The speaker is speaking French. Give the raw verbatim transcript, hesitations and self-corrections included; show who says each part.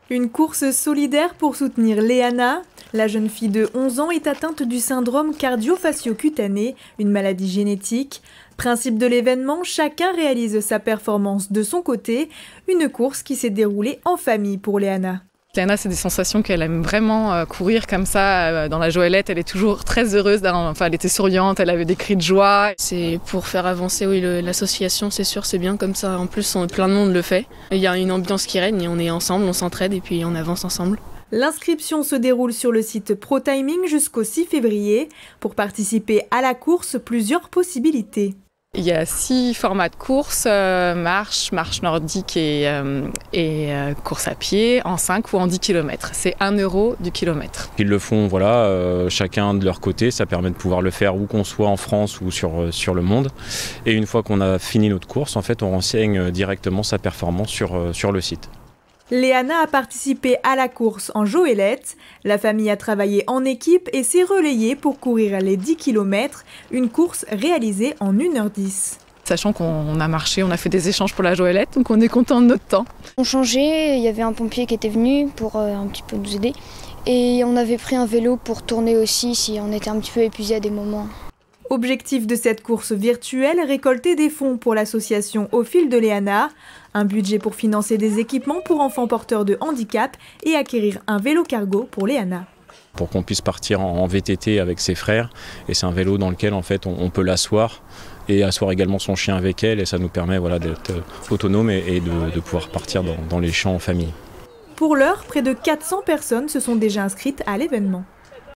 Speaker 1: Une course solidaire pour soutenir Léana. La jeune fille de onze ans est atteinte du syndrome cardio-fascio-cutané, une maladie génétique. Principe de l'événement, chacun réalise sa performance de son côté. Une course qui s'est déroulée en famille pour Léana.
Speaker 2: Léana, c'est des sensations qu'elle aime vraiment courir comme ça dans la joëlette. Elle est toujours très heureuse. Enfin, elle était souriante, elle avait des cris de joie.
Speaker 3: C'est pour faire avancer oui, l'association, c'est sûr, c'est bien comme ça. En plus, on, plein de monde le fait. Il y a une ambiance qui règne et on est ensemble, on s'entraide et puis on avance ensemble.
Speaker 1: L'inscription se déroule sur le site ProTiming jusqu'au six février. Pour participer à la course, plusieurs possibilités.
Speaker 2: Il y a six formats de course, euh, marche, marche nordique et, euh, et euh, course à pied en cinq ou en dix kilomètres. C'est un euro du kilomètre.
Speaker 4: Ils le font voilà, euh, chacun de leur côté, ça permet de pouvoir le faire où qu'on soit en France ou sur, euh, sur le monde. Et une fois qu'on a fini notre course, en fait, on renseigne directement sa performance sur, euh, sur le site.
Speaker 1: Léana a participé à la course en joëlette. La famille a travaillé en équipe et s'est relayée pour courir les dix kilomètres, une course réalisée en une heure dix.
Speaker 2: Sachant qu'on a marché, on a fait des échanges pour la joëlette, donc on est content de notre temps.
Speaker 5: On changeait, il y avait un pompier qui était venu pour euh, un petit peu nous aider. Et on avait pris un vélo pour tourner aussi si on était un petit peu épuisé à des moments.
Speaker 1: Objectif de cette course virtuelle, récolter des fonds pour l'association Au fil de Léana, un budget pour financer des équipements pour enfants porteurs de handicap et acquérir un vélo cargo pour Léana.
Speaker 4: Pour qu'on puisse partir en V T T avec ses frères, et c'est un vélo dans lequel en fait on, on peut l'asseoir et asseoir également son chien avec elle, et ça nous permet voilà, d'être autonome et, et de, de pouvoir partir dans, dans les champs en famille.
Speaker 1: Pour l'heure, près de quatre cents personnes se sont déjà inscrites à l'événement.